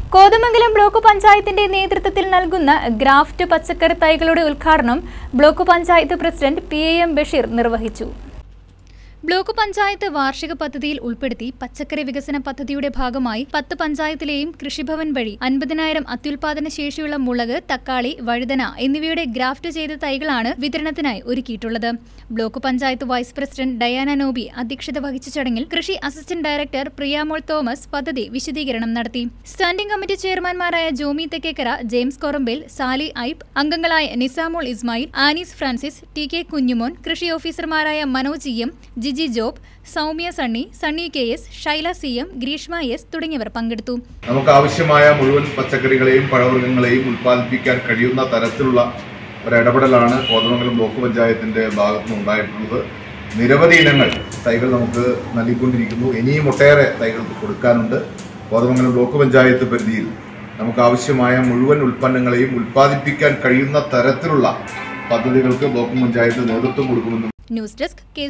Kothamangalam block പഞ്ചായത്തിന്റെ നേതൃത്വത്തിൽ നൽകുന്ന ഗ്രാഫ്റ്റ് പച്ചക്കറി തൈകളുടെ ഉദ്ഘാടനം block panchayat president PAM Basheer നിർവഹിച്ചു. ബ്ലോക്ക് പഞ്ചായത്ത് വാർഷിക പദ്ധതിയിൽ ഉൾപ്പെടുത്തി പച്ചക്കറി വികസന പദ്ധതിയുടെ ഭാഗമായി 10 പഞ്ചായത്തിലെയും കൃഷിഭവൻ വഴി 50,000 അത്യുൽപാദന ശേഷിയുള്ള മുളക്, തക്കാളി, വഴുതന എന്നിവയുടെ ഗ്രാഫ്റ്റ് ചെയ്ത തൈകളാണ് വിതരണത്തിനായി ഒരുക്കിയിട്ടുള്ളത്. Block panchayat vice president Diana Noby അധ്യക്ഷത വഹിച്ച ചടങ്ങിൽ കൃഷി അസിസ്റ്റന്റ് ഡയറക്ടർ പ്രിയാമോൾ തോമസ് പദ്ധതി വിശദീകരണം നടത്തി. സ്റ്റാൻഡിംഗ് കമ്മിറ്റി ചെയർമാൻമാരായ ജോമി തെക്കേക്കര, ജെയിംസ് കൊറമ്പിൽ, സാലി ഐബ്, അംഗങ്ങളായ നിസാമോൾ ഇസ്മായിൽ, ആനീസ് ഫ്രാൻസിസ്, TK കുഞ്ഞുമോൻ, കൃഷി ഓഫീസർമാരായ Manoj EM, Jiji Job, Soumya Sunny, Sunny KS, Shaila CM, Greeshma S തുടങ്ങിയവർ പങ്കെടുത്തു. നമുക്ക് ആവശ്യമായ മുഴുവൻ പച്ചക്കറികളെയും പഴവർഗ്ഗങ്ങളെയും ഉൽപ്പാദിപ്പിക്കാൻ കഴിയുന്ന തരത്തിലുള്ള ഒരു ഇടപെടലാണ് കോതമംഗലം ബ്ലോക്ക് പഞ്ചായത്തിന്റെ ഭാഗത്തുനിന്ന് ഉണ്ടായിട്ടുള്ളത്. നിരവധി ഇനങ്ങൾ തൈകൾ നമുക്ക് നൽകിക്കൊണ്ടിരിക്കുന്നു. ഇനിയും ഒട്ടേറെ തൈകൾ കൊടുക്കാനുണ്ട്. കോതമംഗലം ബ്ലോക്ക് പഞ്ചായത്ത് പരിധിയിൽ നമുക്ക് ആവശ്യമായ മുഴുവൻ ഉൽപ്പന്നങ്ങളെയും ഉൽപ്പാദിപ്പിക്കാൻ കഴിയുന്ന തരത്തിലുള്ള പദ്ധതികൾക്ക് ബ്ലോക്ക് പഞ്ചായത്ത് നേതൃത്വം കൊടുക്കുമെന്നും. News desk